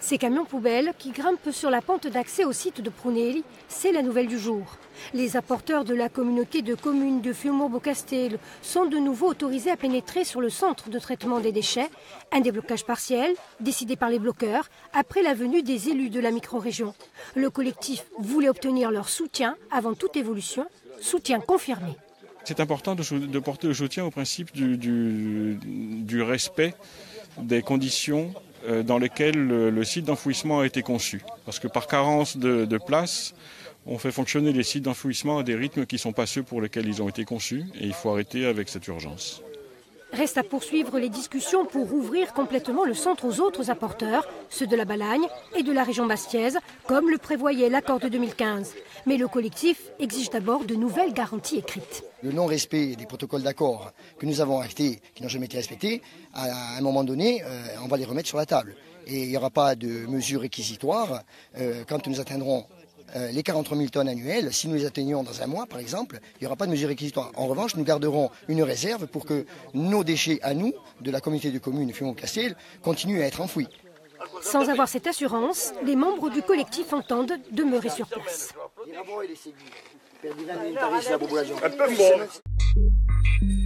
Ces camions poubelles qui grimpent sur la pente d'accès au site de Prunelli, c'est la nouvelle du jour. Les apporteurs de la communauté de communes de Fiumorbo-Castello sont de nouveau autorisés à pénétrer sur le centre de traitement des déchets. Un déblocage partiel, décidé par les bloqueurs, après la venue des élus de la micro-région. Le collectif voulait obtenir leur soutien avant toute évolution, soutien confirmé. C'est important de porter le soutien au principe du respect des conditions dans lesquelles le site d'enfouissement a été conçu. Parce que par carence de place, on fait fonctionner les sites d'enfouissement à des rythmes qui ne sont pas ceux pour lesquels ils ont été conçus et il faut arrêter avec cette urgence. Reste à poursuivre les discussions pour ouvrir complètement le centre aux autres apporteurs, ceux de la Balagne et de la région bastiaise, comme le prévoyait l'accord de 2015. Mais le collectif exige d'abord de nouvelles garanties écrites. Le non-respect des protocoles d'accord que nous avons actés, qui n'ont jamais été respectés, à un moment donné, on va les remettre sur la table. Et il n'y aura pas de mesures réquisitoires quand nous atteindrons les 43 000 tonnes annuelles. Si nous les atteignons dans un mois, par exemple, il n'y aura pas de mesures réquisitoires. En revanche, nous garderons une réserve pour que nos déchets à nous, de la communauté de communes Fiumorbo-Castello, continuent à être enfouis. Sans avoir cette assurance, les membres du collectif entendent demeurer sur place.